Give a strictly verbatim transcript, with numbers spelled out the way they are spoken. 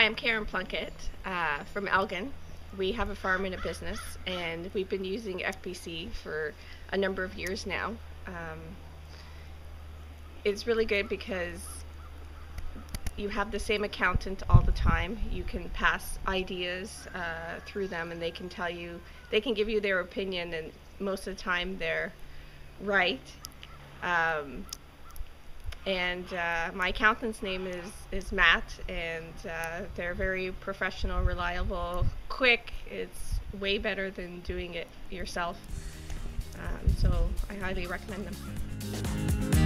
Hi, I'm Karen Plunkett uh, from Elgin. We have a farm and a business, and we've been using F B C for a number of years now. Um, it's really good because you have the same accountant all the time. You can pass ideas uh, through them, and they can tell you, they can give you their opinion, and most of the time they're right. Um, and uh, my accountant's name is, is Matt, and uh, they're very professional, reliable, quick. It's way better than doing it yourself. Um, so I highly recommend them.